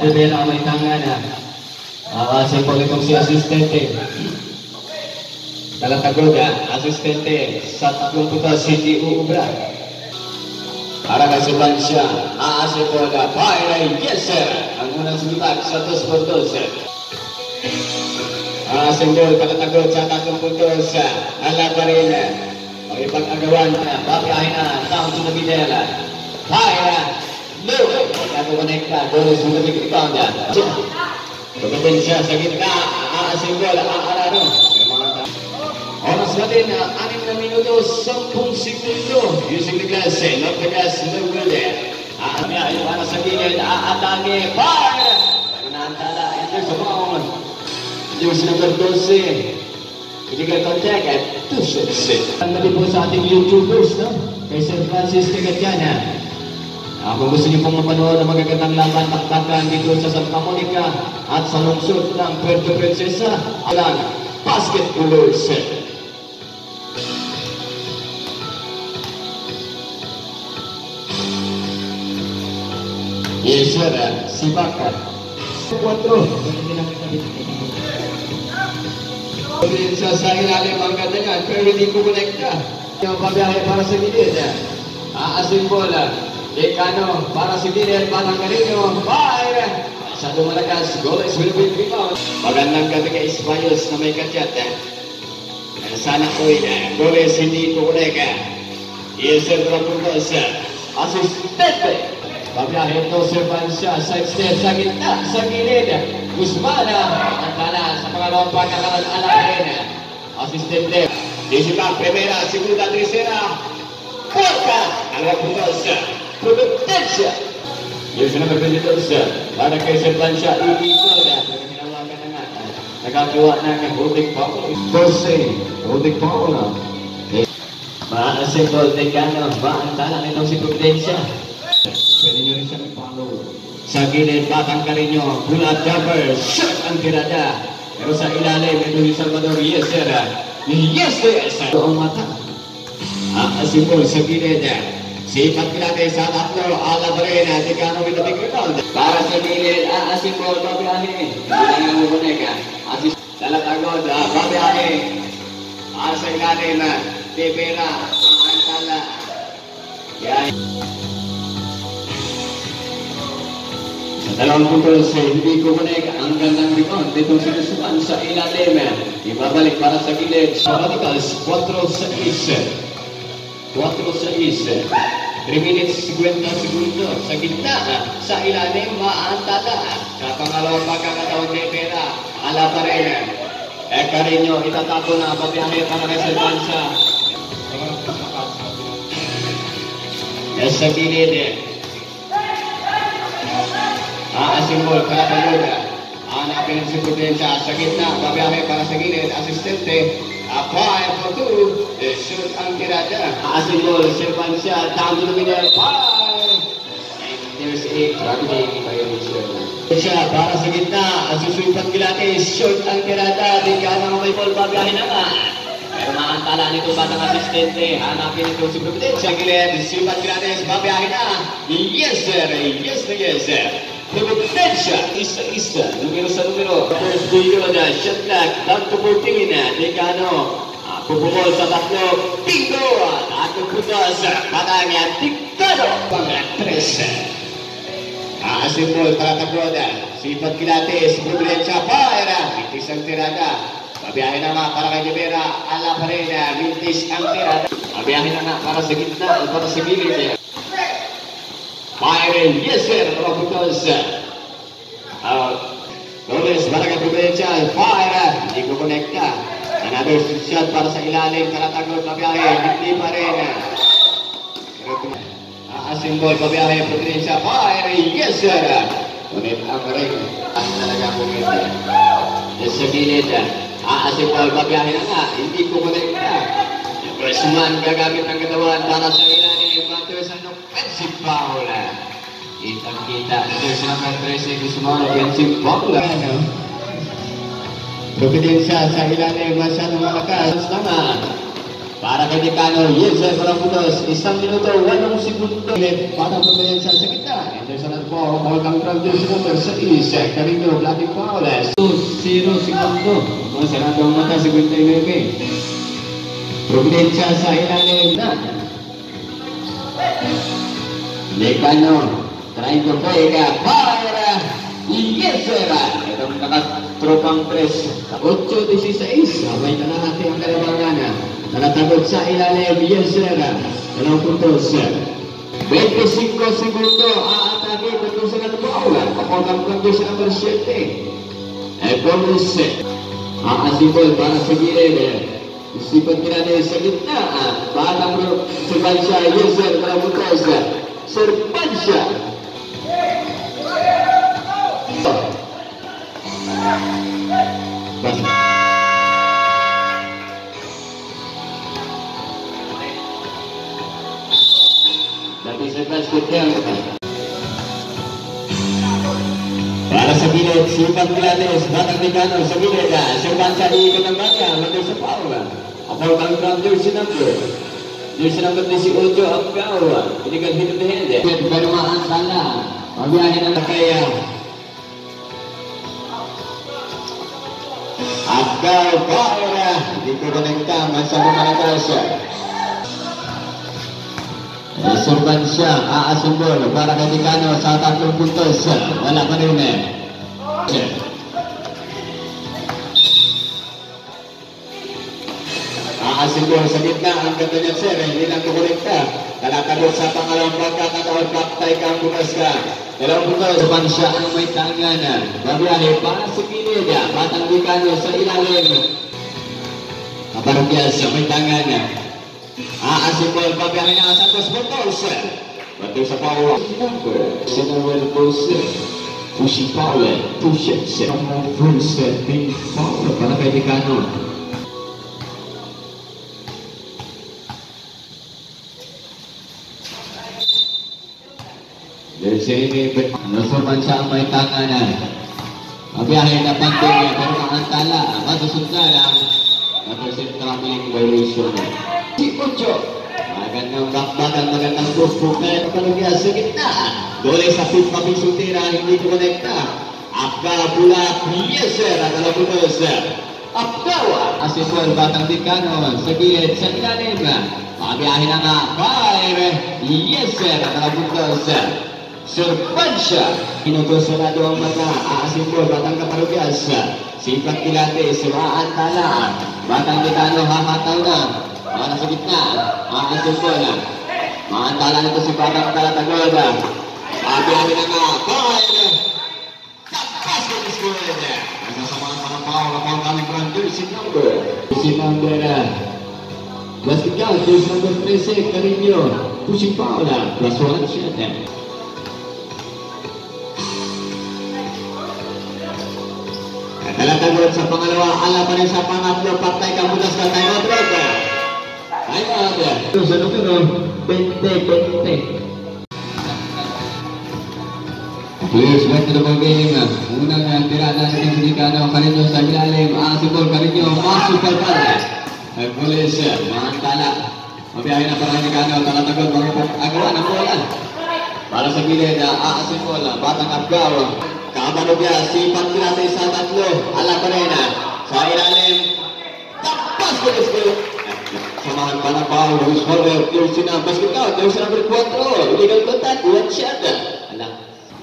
Rivera may tangan na. Simple itong si asistente. Talatagod asistente sa 30 City Ubra. Para kasuban siya, simple Fire, yes sir. Ang unang sultak sa 2-2. Simple talatagod sa 30 ala pa rin. Magipag-agawan na, papiyahin na, down to the middle. Fire, no! Nagkakonekta, goal is with the rebound. Pagdating siya sa gitna, simple, araro. Oras natin, 6 na minuto, 10 segundo. Using the glass, not the glass, no good. Aamyahin para sa gilid, atake, fire! Nanantala, ito sa baon. Use number 12. Physical contact at 2 shots. Ang nabi po sa ating YouTubers, no? Kay Sir Francis Cagatiana. Kung gusto niyo pong mapanood ang magagandang laban, taktakan dito sa Santa Monica at sa lungsod ng Puerto Princesa, alang basketballers. Yes, sir. Sibaka. 4. Sa ilalim ang ganda niya, pero hindi ko konekta. Yung pabiyahe para sa gilid. Bola. Decano para sa gilid, Batang Carino. Fire! Masyado malakas. Goal is will be rebound. Magandang gabi kay Espayos na may katyat. Sana ko goal is hindi ko konekta. Yes, sir. Asistente. Pabiyahe ito si Vancia, side step sa gitna, sa gilid. Guzmana, antala sa pangalawang pagkakaroon, rin. Asistente, Disipa, primera, segunda, tercera. Porca, alapuntos, Providencia. Yung number 22, para kay Sir Vancia, iikot. Hinawagan na nga. Nagagawa na ng Rudik Paul. 12, Rudik Paul. Maasimple, Decano, maantala nitong si Providencia. Pwede nyo rin siya i-follow. Sa gilid, Batang Carino, Bulat Jumper, shot ang tirada. Pero sa ilalim, ito ni Salvador, yes sir. Yes sir. Ito ang mata. Simple sa gilid. Sipat natin sa 3, ala pa rin. Decano with the big rebound. Para sa gilid, Simple, babiyahe. Hindi lang ang ubunek. Talatagod, babiyahe. Sa ilalim, Tibera, ang antala. Yan. Sa 20, hindi ko manig ang gandang rebound. Itong sinusukan sa ilalim. Ibabalik para sa gilid. Sa Radicals, 4-6. 4-6. 3 minutes 50 segundo. Sa gitna, sa ilalim, maantala. Sa pangalawang pagkakataon kay Pera, ala pa rin. Carino, itatapo na pabiyahe para kay Silvanza. Sa gilid. Simple, Talatagod. Hanapin si Prudencia sa gitna. Babiyahe para sa gilid. Asistente. 5-2. Shoot ang tirada. Simple, Silvancia. Down to the middle. 5. And there's 8. Grabe na yung violation. Siya para sa gitna. Susuipan Gilates. Shoot ang tirada. Di ka na may ball. Babiyahe na nga. Pero maantala nito Batang asistente. Hanapin ito si Prudencia. Gilid. Susuipan Gilates. Babiyahe na. Yes sir. Yes na yes sir. Providencia, isa, numero sa numero. First period, shot clock, down to 14. Decano, pupukol sa 3. Bingo! Atong putos, Batang Dictado, pang 3. Simple, Talatagod. Sipat Gilates, Providencia, fire! Mintis ang tirada. Pabiyahe na nga para kay Rivera, ala pa rin, mintis ang tirada. Pabiyahe na nga para sa gitna, para sa gilid. Fire, yes sir, mga putos. Torres, Barangay Providencia, fire, hindi ko konekta. Another shot para sa ilalim, Talatagod, pabiyahe, hindi pa rin. Simple, pabiyahe, Providencia, fire, yes sir. Ngunit ang ring, ang talaga kumita. Yes sa gilid, Simple, pabiyahe na nga, hindi ko konekta. Freshman, gagamit ng katawan para sa ilalim. There's an offensive foul. Kitang-kita. There's number 13. Guzman, offensive foul. Providencia sa ilalim. Masyadong malakas naman. Para kay Decano, Yeser parang putos. 1 minuto, 8 segundo. Para pagbayan sa gitna. Anderson at Paul, Malcom from jersey number 6. Carino, Vladi Paules. 0 segundo. Masarado ang mata, 59. Providencia sa ilalim na. Decano, trying to play para Yeser. Itong nakatropang press. 8-16. Sabay na natin ang kalabangan. Nakatagot sa ilalim, Yeser. 2 puntos. 25 segundo, aatake betul sangat bola. Kapolkan kondisi nomor 7. Epolis. Aasipol para sa gilid. Isipon kita sa gitna. Batang Serbansya, Yeser, 2 puntos. Serbansya. Para sa gilid, Sipat Pilates, Batang Decano sa gilid. Serbansya iikot ang banya, mandun sa Paula. Apol kang from jersey number 18 ang gawa. Inigal hito na hindi. Benumaan sana. Pabiyahin ang kaya. Agao Paula. Hindi ko konekta. Masyado malakas. Serbansya, aasumbol para kay Decano sa 3 puntos. Wala pa rin Aasumbol sa gitna. Ang ganda niya sir. Hindi lang kukulikta. Kalakagod sa pangalawang pagkakataon. Paktay ka ang bukas ka. 2 puntos. Serbansya ang may tangan. Babiyahe para sa gilid. Batang Decano sa ilalim. Kaparugyas sa may tangan. Aasimbol pabiyahe na Santos Puntos. Batu sa Paula. Sinawel Pulse. Pushi Paula. Pushes. Pulse. Pink Paula para kay Decano. Dari sini nasupan siya ang may tanganan. Pabiyahe na pandemya pero maantala. Matusundan ang traveling violation. Si Ocho. Magandang bakbakan, magandang puspuk na kapalagya sa gitna. Dole sa pagpapisutira, hindi ko konekta. Apka Bulak, Yeser, at alabunos. Apkawa. Asipol, Batang Decano, sa gilid, sa ilalim. Pabiyahin na nga, Fire, Yeser, at alabunos. Serbansya. Inutusulado ang mata. Asipol, Batang Kapalugyas. Sipat Pilates, maantala. Batang Decano, hahataw na. Para sa gitna, aasumpol na. Maantala nito si Batang Talatagod. Pabiyahin na nga, Fire! Tapas ko ni School! Nasasamahan pa ng Paul, Apol kami from jersey number. Jersey number, Basketball, jersey number 13, Carino. Pushing Paula, plus 1 shot. Talatagod sa pangalawa, ala pa rin sa pangatlo, paktay ka butas ka tayo out. Sa numero 20. Please, back to the ball game. Unang tirada sa Decano, Carino sa ilalim. Aasipol, Carino, masuk pa pala. Ay pulis, maantala. Mabiyahin na para Decano, Talatagod, agawa ng bola. Para sa gilid, aasipol, Batang Apgaw. Kabalogya, Sipat Pilates sa 3. Ala pa rin. Sa ilalim. Tapas ko ni samahan pa na Paul, who's holder, jersey na basketball, jersey number 4, illegal contact, 1 shot. Anak.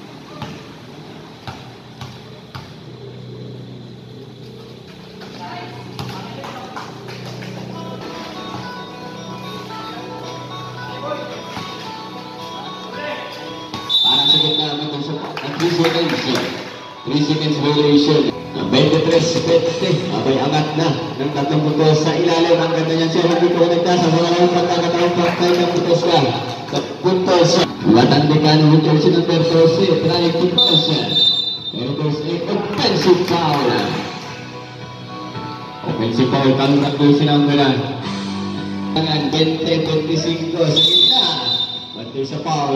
Para sa gitna, naman sa 3 seconds. 3 seconds violation. 23-20, abay angat na ng 3 puntos sa ilalim. Ang ganda niyan siya, hindi ko konekta sa pangalawang pagkakataong paktay ng puntos ka. Sa puntos, Batang Decano with jersey number 12, trying to pass. Pero there's a offensive foul. Offensive foul, kalunat jersey number 20-25 sa gitna. Bantay sa foul.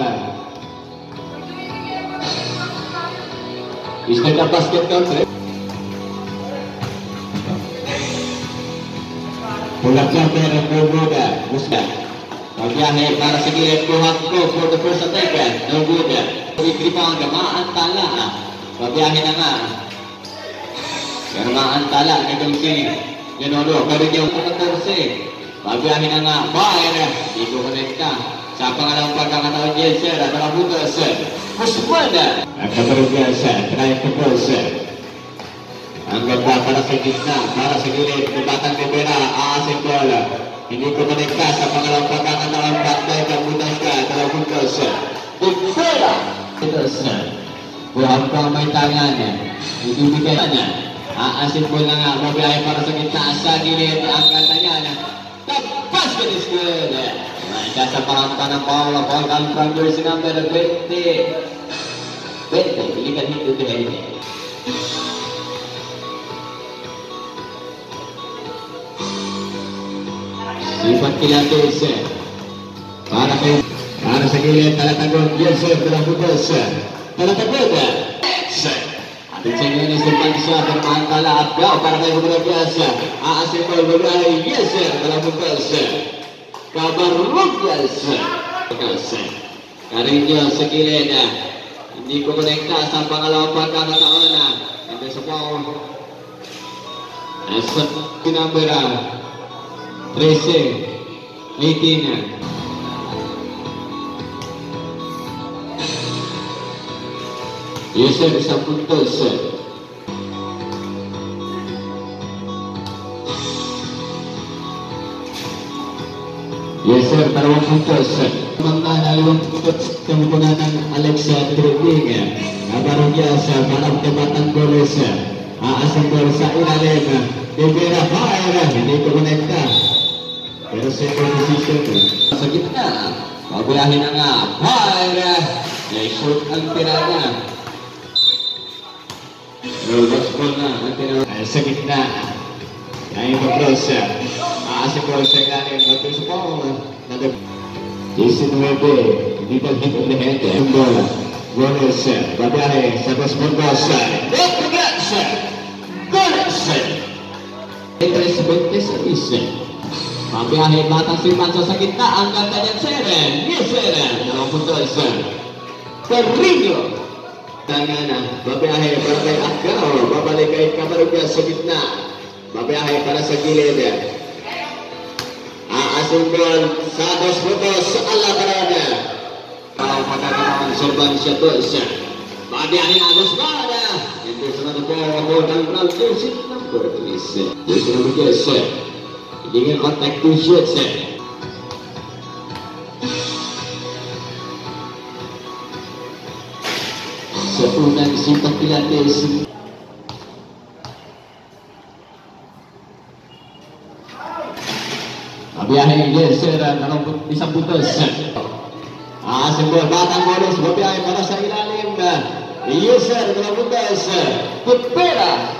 Isn't a basket count, right? Bola counter Noguda, Musda. Pagbiyahe para sa gilid, buhat ko for the first attack. Noguda. Rebound, maantala. Pagbiyahe na nga. Pero maantala, nagong si Leonardo. Pero yung 14. Pagbiyahe na nga. Fire. Di ko konekta. Sa pangalawang pagkakataon, Yelser. At mga butas. Musmada. Ang kabarugas. Try to pulse. Ang ganda para sa gitna, para sa gilid, Batang Rivera, aasin bola. Hindi ko konekta sa pangalawang pagkakataon, backdive ang butas ka, talabong dos. Rivera! Dos. Buhang pa may tangan niya. Ibibigay niya. Aasin bola nga, mabiyahe para sa gitna, sa gilid, ang ganda niya. The basket is good! Maika sa pahampa ng Paula, Paul from jersey number 20. 20, pilikan hito to Henry. Sifat Pilates para sa gilid, Talatagon, Yelser, Talabutos, Talatagon, atin sa inyo ni Silvansa, Bermantala, Abgaw, para kayo kumulabias, aasin ko, Lulay, Yelser, Talabutos, Kabarugas, Karinyo sa gilid, hindi ko konekta sa pangalawang pagkakataon, ito sa Paul, sa kinambera, 13, 18. Yelser, isang puntos. Yelser, 2 puntos. Mga 2 puntos kemudian Alexa Tribing. Kabarugas, parang Batang Goles. Aasin gol sa ilalim. Rivera fire, hindi ko konekta. Pero second position sa gitna. Mabiyahin na nga. Fire! I-shoot ang tirada. Lost ball na ang tirada. Sa gitna. Kaya mag-cross. Aasin gol sa ilalim. Batul sa Paul. 19. Hindi pag-hit on the head. Ang bola. Goles. Babiyahe sa dos puntos. Goles! Goles! 3-26. Mabiyahe Batang Silvansa sa gitna. Ang ganda niyan 7. Yes 7. 2 puntos. Carrillo. Tangana. Mabiyahe para kay Abgaw. Babalik kay Kabarugas sa gitna. Mabiyahe para sa gilid. Aasin gol sa 2 puntos. Ala Parada. Parang pagkakataon Silvansa tos. Mabiyahe na Agos Parada. Ito sa natupong ako ng ground jersey number 3. Jersey number 3. Dengan kontak 2 shots. Sa unang Sifat Pilates. Mabiyahe Yelser, 1 puntos. Aasin gol, Batang Goles, mabiyahe para sa ilalim. Yelser, 2 puntos. Rivera.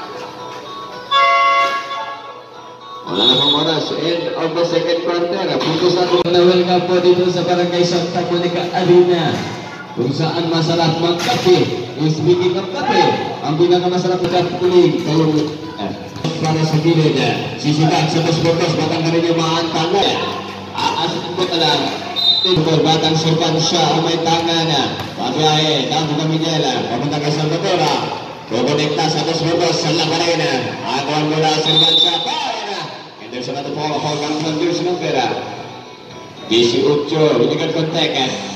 Wala na pang oras, end of the second quarter. Puntos na kung na-welcome po dito sa Barangay Santa Monica Arena, kung saan masarap magkape. Speaking of kape, ang pinakamasarap na kapuling kayong para sa gilid. Sisikat sa 2 puntos, Batang na rin yung maantanga. Aasin po talang Batang Silvansa ang may tanga na. Pabiyahe, Damo Camillera, papunta kay Salvadora. Kukonekta sa 2 puntos, sa Labarena. Ako ang mula Silvansa. Dari sa nato po ako ng jersey number 18, binigyan kontak.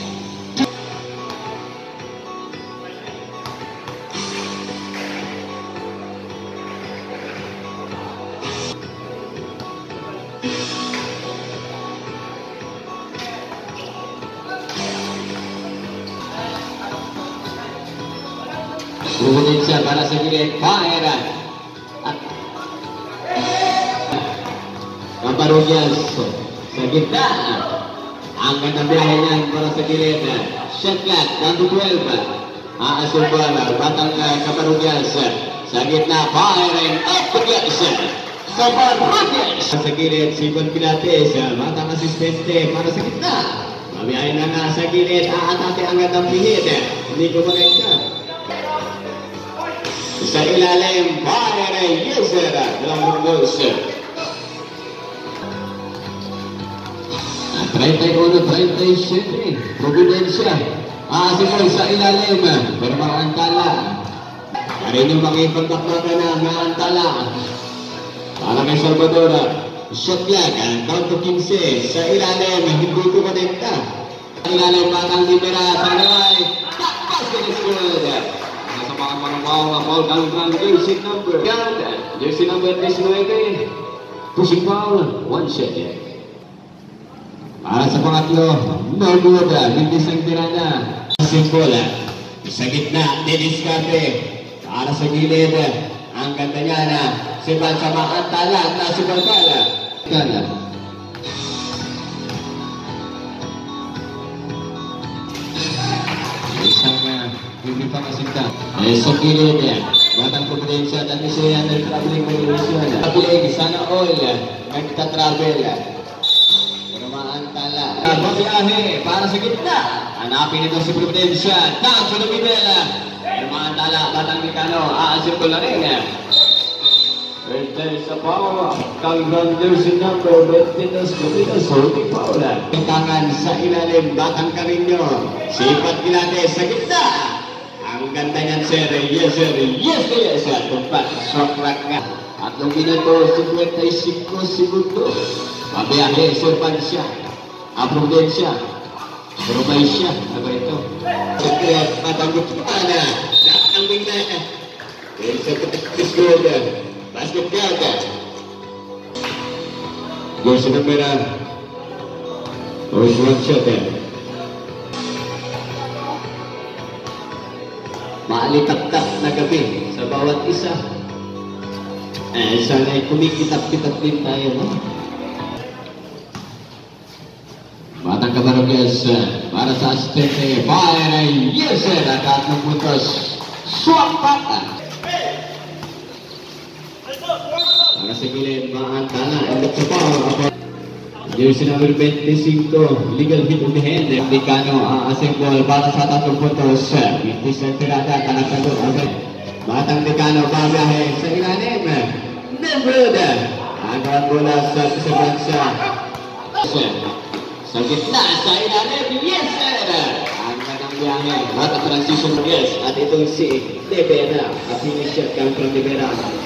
Kukunin siya para sa gilid. Fire! Kabarugas sa gitna. Ang ganda biyahe niyan para sa gilid. Shotgun, number 12. Aasin bola, Batang Kabarugas sa gitna. Firing up the gas. Kabarugas sa gilid. Sifat Pilates, Batang asistente para sa gitna. Mabiyahe na nga sa gilid. Aatake ang gandang pihit. Hindi ko konekta. Sa ilalim, Fire Yelser, 2 puntos. 31-37, Providencia. Asimol sa ilalim, pero maantala. Karin yung makipagpakbakan na maantala. Para kay Salvador, shot clock, count to 15, sa ilalim, hindi ko matinta. Sa ilalim, Batang Libera, sa naway, takpas ka ni Squad. Nasa mga mga foul, kang jersey number 19, pushing foul, 1 shot yan. Para sa pangatlo, no good, hindi sang tirada. Simple, sa gitna, didiskarte. Para sa gilid, ang ganda niya na si Bansa maantala na si Balbala. Isang hindi pa kasinta. Sa gilid, Batang Providencia, dati siya na traveling may ilusyon. Kapilig, sana all, nagta-travel. Pero maantala. Mabiyahe, para sa gitna. Hanapin ito si Providencia. Down to the middle. Pero maantala, Batang Mekano, aasip ko na rin. Birthday sa power. Kanggang jersey number 22, holding foul. Tangan sa ilalim, Batang Carino. Sipat Pilates sa gitna. Ang ganda niyan, sir. Yes, sir. Yes, yes, sir. Tumpat, shot-rack ka. At nung ginagawa, 55 segundo. Mabiyahe, Sir Pansya. Providencia. Providencia. Ano ba ito? Secret, matanggot pa na. Nakatangwing na. Sa Discord. Basket guard. Goal sa numera. Always one shot. Maalitak-tak na gabi sa bawat isa. Sana'y kumikitap-kitap din tayo, no? Batang Cabarrogues para sa asistente. Fire ay yes, sir. At ng puntos. Swap back. Para sa gilid, maantala. And that's a foul. Jersey number 25, legal hit on the hand. Mekano assemble para sa 3 puntos. 20 sentirada, tanagsagot. Batang Mekano, babiyahe sa ilalim. Membrod. Ang bola sa Bansa. Sa gitna, sa ilalim. Yes, sir. Ang kanang biyahe. Batang transition, yes. At itong si Libera. At finisher come from Libera.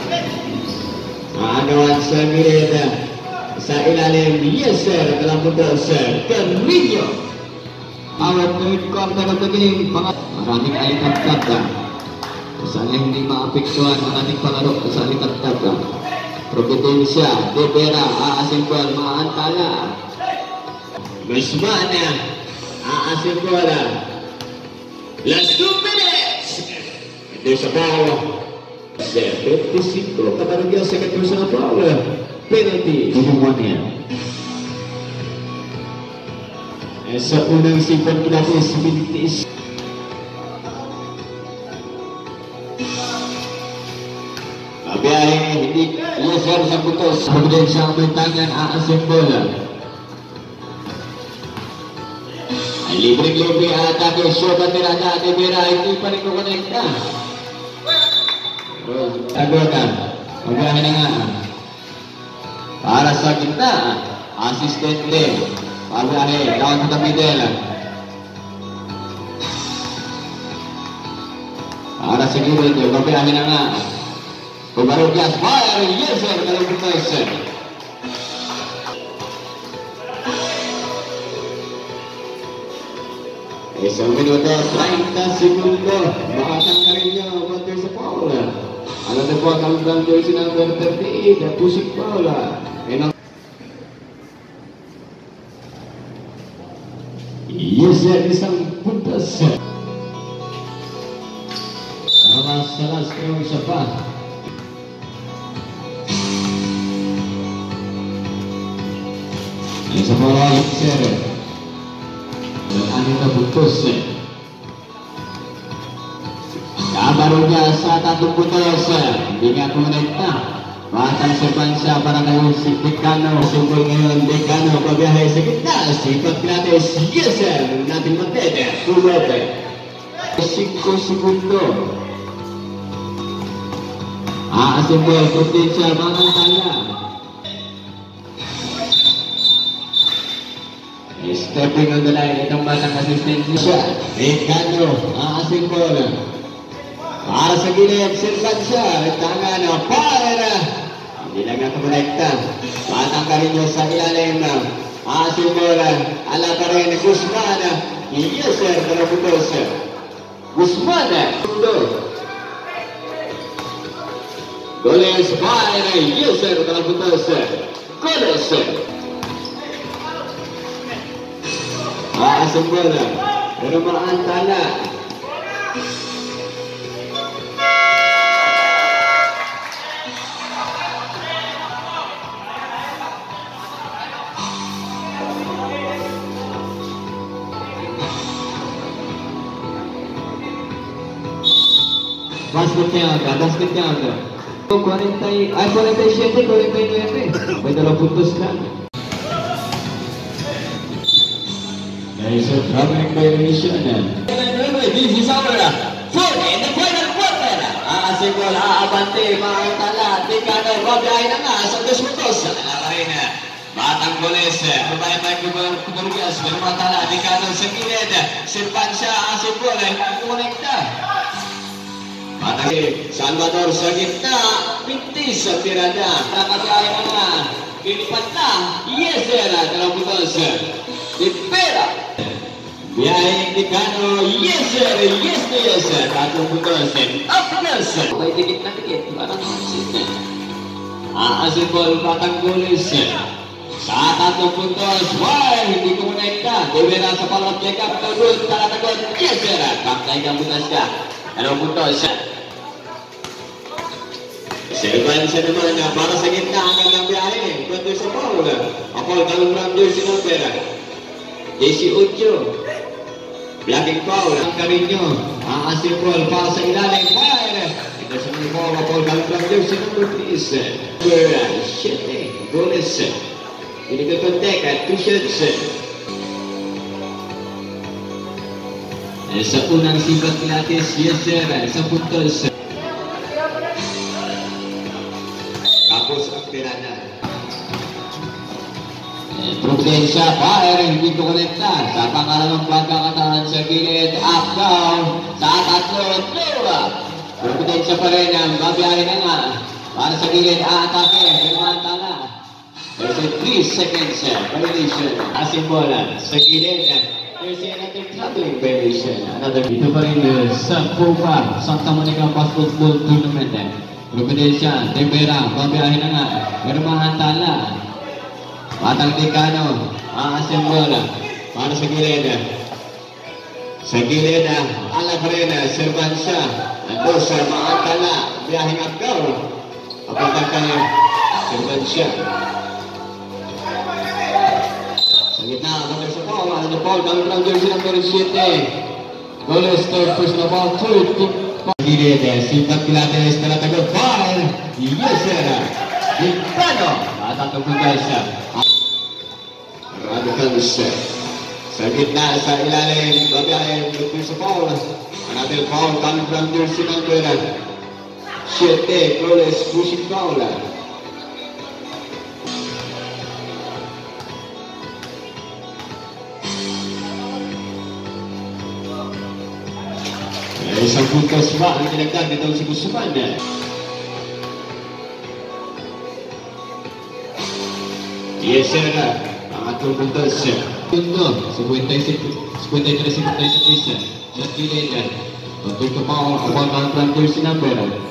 Agawan sa gilid. Sa ilalim, yes sir, dalam puntos, Carino. Our third quarter of the game, maraming alikat-kat. Sana hindi maapektuhan ang ating palaro sa alikat-kat. Providencia, Libera, aasempol, maantala. Guzman, aasempol. Last 2 minutes. Ito sa bawah. 25, Cabarrogues sa kato sa bawah. Penalty, hubungan niya. Sa unang simpan Pilates, Bintis. Mabiyahe, hindi lasar sa putos. Providencia ang may tangan, aasembol. Ay libre-libre atake, shoot at tirada, Libera, hindi pa rin kukonekta. Tagotan, mabiyahe na nga. Para sa gitna, assistant din. Pabiyahe, down to the middle. Para sa gilid, pabiyahe na nga. Cabarrogues, fire, yes sir, dalang puntos. Isang minuto, 30 segundo. Makatang ka rin niya, water sa foul. Alam na po ang jersey number 38, pushing foul. Yes, sir, isang puntas. Para sa last yung isa pa. Isa pa rin, sir. Dan na puntos. Cabarrogues sa 3 puntos. Hindi nga kumonekta. Batang sa Bansa para ngayon si Mekano. Simbol ngayon, Mekano, pabiyahe sa gitna. Sipat Pilates, yes sir, natin magdede. Tulad. 5 segundo. Aasimbol, Providencia, mga tala. Stepping on the line, itong batang assistant siya. Ricardo, aasing bola. Para sa gilid, sirpan siya. Tangan, fire! Hindi lang nakakonekta. Batang Carino sa ilalim. Aasing bola. Ala pa rin, Guzman. Yes, sir, Tarabutos. Guzman, Goles, fire! Yes, sir, Tarabutos. Goles! Aasing bola. Pero maantala. Basket count. 47, 49. May 2 puntos lang. There is a troubling violation. This is our fourth in the final quarter. Aasing bola, aabante, maantala. Ticano, babiyahin na nga sa 2 puntos. Alaparin. Batang Goles, babae pa yung Kuburgas, pero matala. Ticano sa gilid. Sirpan siya, aasing bola, kumonekta. Batang Salvador sa gitna, pintis sa tirada. Nakabiyahin na nga. Pilipat na. Yes, sir. 2 puntos. Dipera. Biyahing Ticano. Yes, sir. Yes, sir. 3 puntos. Up Nelson. May dikit na dikit. Parang assistant. Aasin ball, Batang Goles. Sa 3 puntos. Why? Hindi kumonekta. Dibera sa palot. Check up. Tagod. Talatagod. Yes, sir. Paktay ka puntos ka. 2 puntos. Serban siya naman para sa gitna hanggang ng biyahe. Pwede sa Paul. Paul kalong Ramjo si Nombera. JC8. Blocking Paul. Ang Carino. Aasin Paul para sa ilalim. Fire. Ito sa mga Paul. Paul kalong Ramjo si Nombera. 7 Goles. Hindi ka kontek at 2 shots. Sa unang sibat Pilates. Yes, sir. 1 puntos. Tapos ang tirada. Prudensya, fire, hindi ko konekta. Sa pangalawang pagkakataon sa gilid, up, down. Sa 3, dalawa. Prudensya pa rin ang babiyahin na nga. Para sa gilid, aatake. Lumantala. There's a 3 seconds violation. Asin bola sa gilid. There's another troubling violation. Ito pa rin sa POPA, Santa Monica Basketball Tournament. Prudensya, Tempera, babiyahin na nga. Pero mahantala. Batang Ticano, aasin bola. Para sa gilid. Sa gilid, ala pa rin, servan siya. Ando sa mahantala. Biyahing Abgaw. Kapatang kayo, servan siya. Sa gitna, kapag sa Paul. Ano Paul, kami ng jersey number 7. Goles, third personal ball, 2. Gilid, simpat Pilates, talatagod, fire! Yes, sir! Ticano! Tatatong guys. Radicals. Sa gitna, sa ilalim, babiyahin, lupin sa Paul. Another Paul, coming from jersey number 7. Goles, pushing Paul. Isang puntos ba ang tinagdag nito si Guzman? Yes, sir. Ang 2 puntos. Punto. 53-56. Sa gilid. Pagpunto pa ang ang jersey number.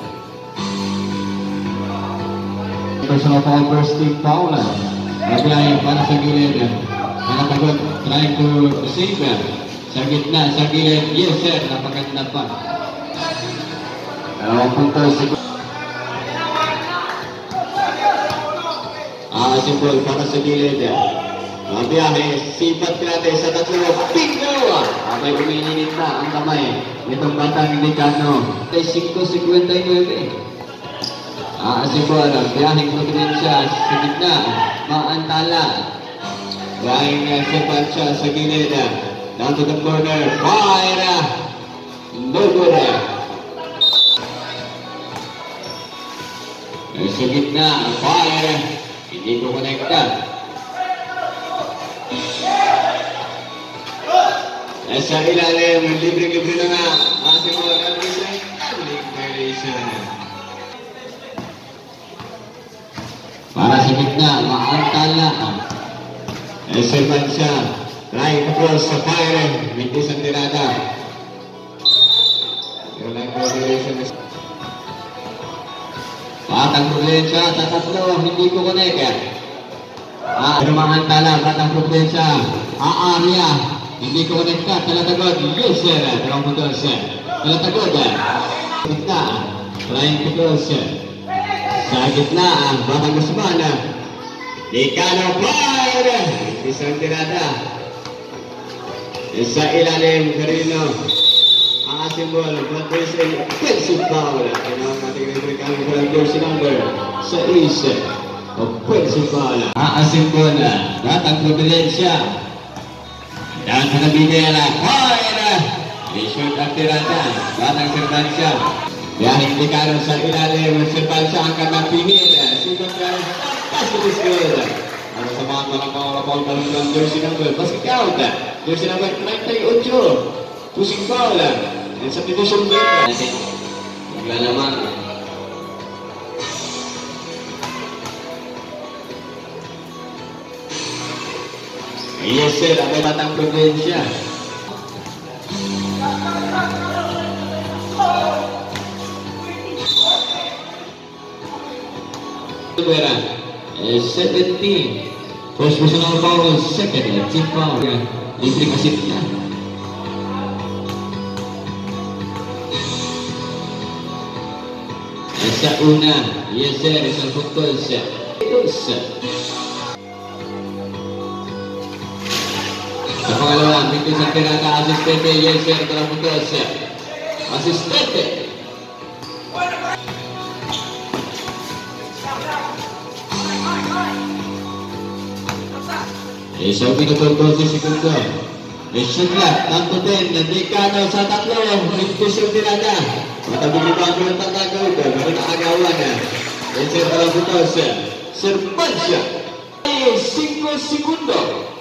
Personal foul first team foul. Nabiyahin para sa gilid. Nakapagod. Trying to save. Sa gitna, sa gilid, yes sir, napaganda pa. 2 puntos. Simbol para sa gilid. Mabiyahe, sipat natin sa 3. Bingo! Abay umiinit na ang kamay nitong batang Ticano. 5:59. Simbol, biyaheng Prudensya sa gitna. Maantala. Biyaheng sipat siya sa gilid. Down to the corner, fire! No good. Sa gitna, fire! Hindi ko konekta. Sa ilalim, libre-libre na nga. Asing mo lang isa. Para sa gitna, maantala. Eservan siya. Trying to cross sa fire. Mintis ang tirada. Yung nag-coordination. Batang Probinsya, tatatlo, hindi ko connect. Maantala, Batang Probinsya. Aarya, hindi ko connect ka. Talatagod, yes sir. Dalawang puntos. Talatagod. Gitna, trying to cross. Sa gitna, Batang Guzman. Icano fire! Isang tirada. Sa ilalim, Carino. Ang asimbol, but there is an offensive foul. Ang ating referee ng jersey number 6. Offensive foul. Ang asimbol, Batang Probinsya. Dan sa nabinera, fire! I-shoot ang tirada. Batang Servansya. Biyahing Ticano sa ilalim, Servansya ang kanang pinit. Sinong gano'n sa pass good. Ano sa mga mga ng jersey number, basket out. Jersey number 38. Pusing foul. Ang substitution break. Maglalaman. Yes sir, ang Batang Probinsya. Vera, 17. First personal foul, second team foul. Libre kasit na. Sa una, yes sir, isang puntos. Sa pangalawa, mintis ang tirada, asistente, yes sir, 2 puntos. Asistente. Isang minuto 12 segundo. Mission clock, tanto din, Ticano sa 3, mintis ang tirada. Matabili ba ang ng tagagaw ko? Meron na agawan na. Ese para putos. Servansya. 5 segundo.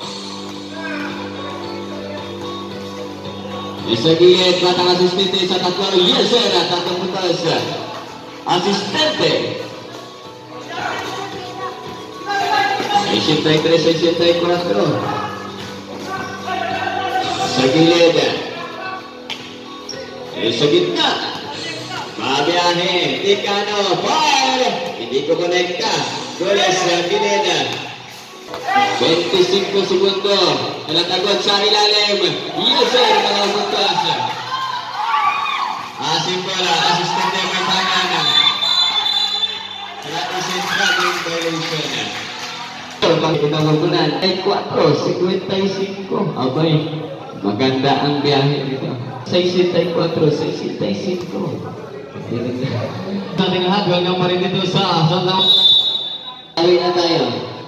Isa gilid, Batang asistente sa 3. Yes sir, 3 putos. Asistente. 63-64. Sa gilid. Sa gitna. Mabiyahe, Ticano, fire! Hindi ko konekta. Goles ng gilid. 25 segundo. Talatagod sa ilalim. Yes sir, mga puntos. Asimbola, asistente may tangan. Tratisin tracking violation. Pagkitawagunan ay 4:55. Abay, maganda ang biyahe dito. 64-65. Nating lahat, welcome pa rin dito sa Sandang. Awin na tayo.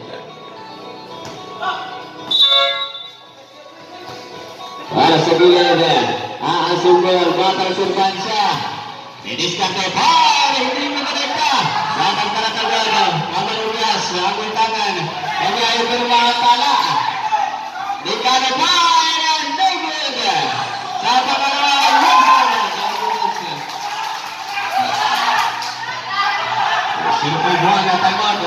Para sa gilid, aasumber, Batang Servansya. Didiskarte, hindi mo konekta. Batang Talatagod, Mamalugas, ang tangan. Kami ay bermaantala. Ticano fire, no good. Sa pangalawa, Sirkoy buwan na tangod.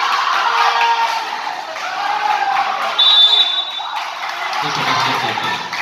This is